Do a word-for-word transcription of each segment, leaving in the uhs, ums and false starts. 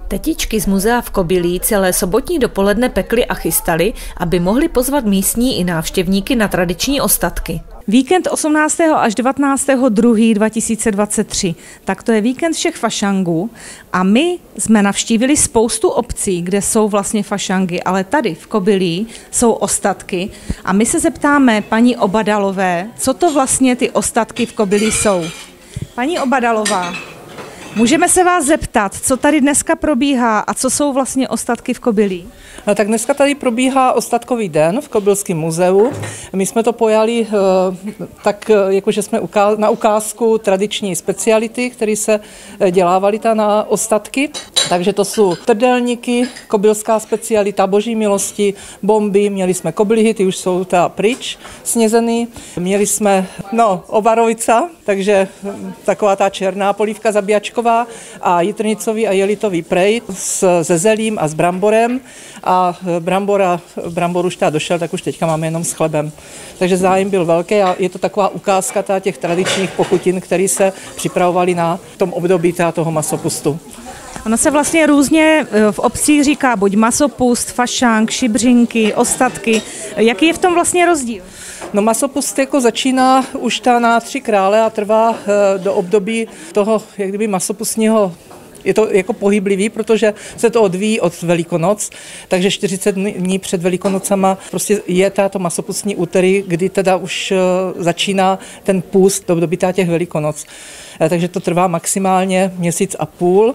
Tetičky z muzea v Kobylí celé sobotní dopoledne pekly a chystali, aby mohli pozvat místní i návštěvníky na tradiční ostatky. Víkend osmnáctého až devatenáctého druhého dva tisíce dvacet tři. Tak to je víkend všech fašangů a my jsme navštívili spoustu obcí, kde jsou vlastně fašangy, ale tady v Kobylí jsou ostatky a my se zeptáme paní Obadalové, co to vlastně ty ostatky v Kobylí jsou. Paní Obadalová, můžeme se vás zeptat, co tady dneska probíhá a co jsou vlastně ostatky v Kobylí? No, tak dneska tady probíhá ostatkový den v Kobylském muzeu. My jsme to pojali tak, jakože jsme na ukázku tradiční speciality, které se dělávaly na ostatky. Takže to jsou trdelníky, kobylská specialita, boží milosti, bomby, měli jsme koblihy, ty už jsou ta pryč snězený. Měli jsme, no, obarovica, takže taková ta černá polívka zabíjačková a jitrnicový a jelitový prej s zezelím a s bramborem. A brambora, brambor už teda došel, tak už teďka máme jenom s chlebem. Takže zájem byl velký a je to taková ukázka těch tradičních pochutin, které se připravovaly na tom období toho masopustu. Ono se vlastně různě v obcích říká buď masopust, fašánk, šibřinky, ostatky. Jaký je v tom vlastně rozdíl? No, masopust jako začíná už ta na tři krále a trvá do období toho, jak kdyby masopustního. Je to jako pohyblivý, protože se to odvíjí od Velikonoc, takže čtyřicet dní před Velikonocama prostě je tato masopustní úterý, kdy teda už začíná ten půst do období těch Velikonoc. Takže to trvá maximálně měsíc a půl.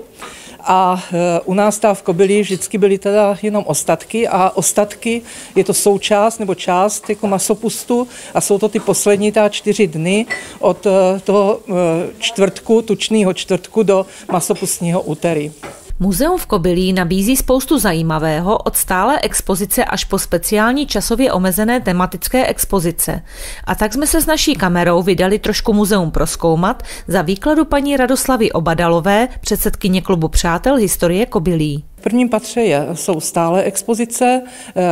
A u nás tam v Kobylí vždycky byly teda jenom ostatky a ostatky je to součást nebo část jako masopustu a jsou to ty poslední ta čtyři dny od toho čtvrtku, tučného čtvrtku do masopustního úterý. Muzeum v Kobylí nabízí spoustu zajímavého od stálé expozice až po speciální časově omezené tematické expozice. A tak jsme se s naší kamerou vydali trošku muzeum prozkoumat za výkladu paní Radoslavy Obadalové, předsedkyně klubu Přátel historie Kobylí. V prvním patře je, jsou stále expozice,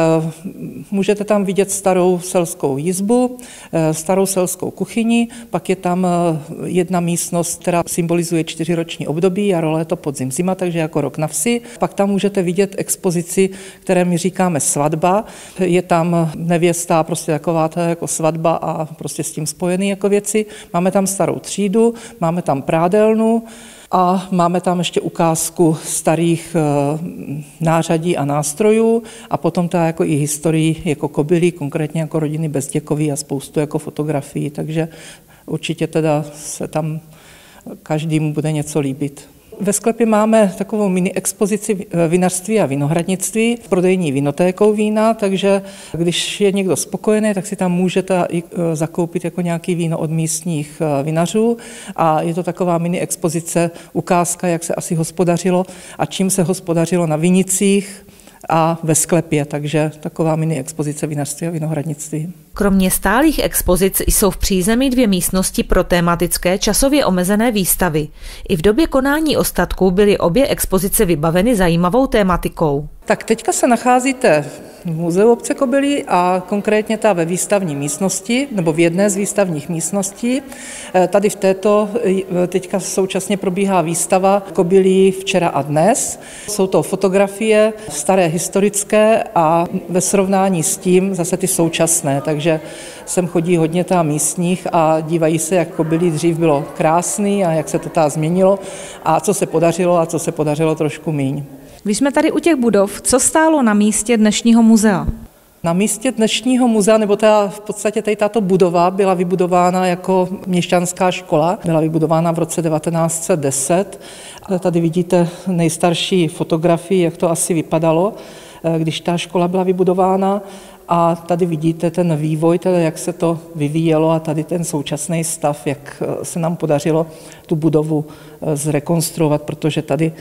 můžete tam vidět starou selskou jizbu, starou selskou kuchyni, pak je tam jedna místnost, která symbolizuje čtyřiroční období, jaro, léto, podzim, zima, takže jako rok na vsi. Pak tam můžete vidět expozici, které my říkáme svatba, je tam nevěsta, prostě taková ta jako svatba a prostě s tím spojený jako věci. Máme tam starou třídu, máme tam prádelnu, a máme tam ještě ukázku starých e, nářadí a nástrojů a potom ta jako i historii jako Kobylí, konkrétně jako rodiny Bezděkový a spoustu jako fotografií, takže určitě teda se tam každému bude něco líbit. Ve sklepě máme takovou mini expozici vinařství a vinohradnictví, prodejní vinotékou vína, takže když je někdo spokojený, tak si tam můžete zakoupit jako nějaký víno od místních vinařů a je to taková mini expozice, ukázka, jak se asi hospodařilo a čím se hospodařilo na vinicích a ve sklepě, takže taková mini expozice vinařství a vinohradnictví. Kromě stálých expozic jsou v přízemí dvě místnosti pro tematické časově omezené výstavy. I v době konání ostatků byly obě expozice vybaveny zajímavou tématikou. Tak teďka se nacházíte v muzeu obce Kobylí a konkrétně ta ve výstavní místnosti, nebo v jedné z výstavních místností. Tady v této teďka současně probíhá výstava Kobylí včera a dnes. Jsou to fotografie staré historické a ve srovnání s tím zase ty současné, takže sem chodí hodně tá místních a dívají se, jak Kobylí dřív bylo krásný a jak se to tá změnilo a co se podařilo a co se podařilo trošku míň. Když jsme tady u těch budov, co stálo na místě dnešního muzea? Na místě dnešního muzea, nebo ta, v podstatě tady tato budova byla vybudována jako měšťanská škola, byla vybudována v roce devatenáct set deset. Tady vidíte nejstarší fotografii, jak to asi vypadalo, když ta škola byla vybudována. A tady vidíte ten vývoj, teda jak se to vyvíjelo a tady ten současný stav, jak se nám podařilo tu budovu zrekonstruovat, protože tady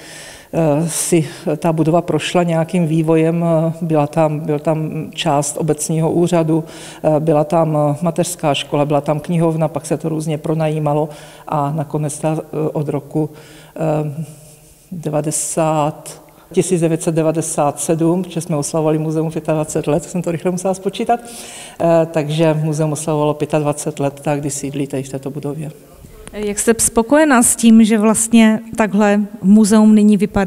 si ta budova prošla nějakým vývojem, byla tam, byl tam část obecního úřadu, byla tam mateřská škola, byla tam knihovna, pak se to různě pronajímalo a nakonec od roku devadesát tisíc devět set devadesát sedm, protože jsme oslavovali muzeum dvacet pět let, jsem to rychle musela spočítat, takže muzeum oslavovalo dvacet pět let, tak kdy sídlí tady v této budově. Jak jste spokojená s tím, že vlastně takhle muzeum nyní vypadá?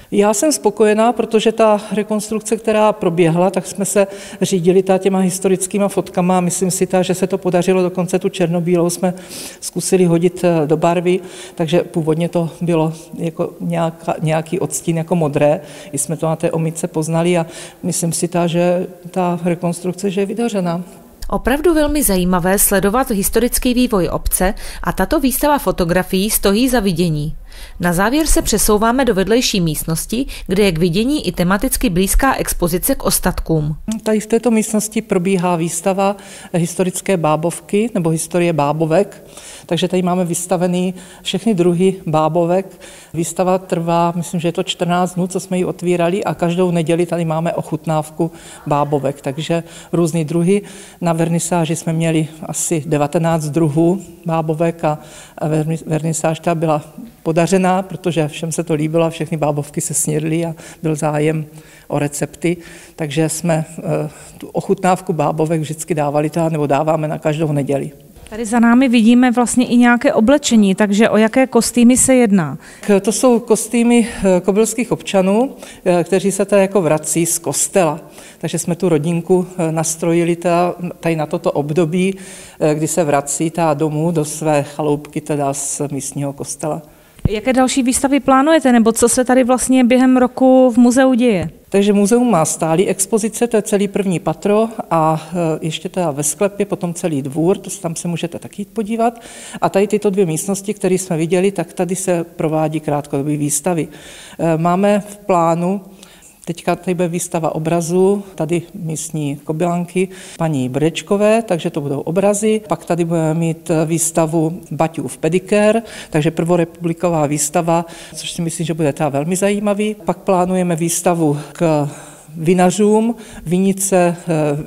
Já jsem spokojená, protože ta rekonstrukce, která proběhla, tak jsme se řídili těma historickýma fotkama a myslím si, ta, že se to podařilo, dokonce tu černobílou jsme zkusili hodit do barvy, takže původně to bylo jako nějaká, nějaký odstín jako modré, i jsme to na té omice poznali a myslím si, ta, že ta rekonstrukce že je vydařená. Opravdu velmi zajímavé sledovat historický vývoj obce a tato výstava fotografií stojí za vidění. Na závěr se přesouváme do vedlejší místnosti, kde je k vidění i tematicky blízká expozice k ostatkům. Tady v této místnosti probíhá výstava historické bábovky nebo historie bábovek, takže tady máme vystavený všechny druhy bábovek. Výstava trvá, myslím, že je to čtrnáct dnů, co jsme ji otvírali a každou neděli tady máme ochutnávku bábovek, takže různý druhy. Na vernisáži jsme měli asi devatenáct druhů bábovek a vernisáž ta byla podařená, protože všem se to líbilo a všechny bábovky se snědly a byl zájem o recepty, takže jsme tu ochutnávku bábovek vždycky dávali nebo dáváme na každou neděli. Tady za námi vidíme vlastně i nějaké oblečení, takže o jaké kostýmy se jedná? To jsou kostýmy kobylských občanů, kteří se tady jako vrací z kostela. Takže jsme tu rodinku nastrojili tady na toto období, kdy se vrací ta domů do své chaloupky teda z místního kostela. Jaké další výstavy plánujete, nebo co se tady vlastně během roku v muzeu děje? Takže muzeum má stálý expozice, to je celý první patro a ještě teda ve sklepě, potom celý dvůr, to tam se můžete taky jít podívat. A tady tyto dvě místnosti, které jsme viděli, tak tady se provádí krátkodobé výstavy. Máme v plánu, teďka tady bude výstava obrazů, tady místní kobylanky paní Brdečkové, takže to budou obrazy. Pak tady budeme mít výstavu Baťův pedikér, takže prvorepubliková výstava, což si myslím, že bude ta velmi zajímavý. Pak plánujeme výstavu k vinařům, vinice,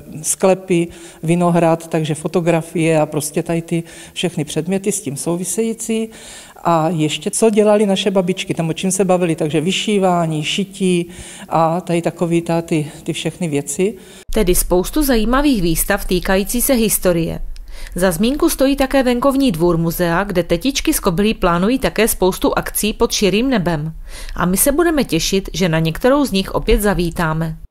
sklepy, vinohrad, takže fotografie a prostě tady ty všechny předměty s tím související. A ještě co dělali naše babičky, tam o čím se bavili, takže vyšívání, šití a tady takový ta, ty, ty všechny věci. Tedy spoustu zajímavých výstav týkající se historie. Za zmínku stojí také venkovní dvůr muzea, kde tetičky z Kobylí plánují také spoustu akcí pod širým nebem. A my se budeme těšit, že na některou z nich opět zavítáme.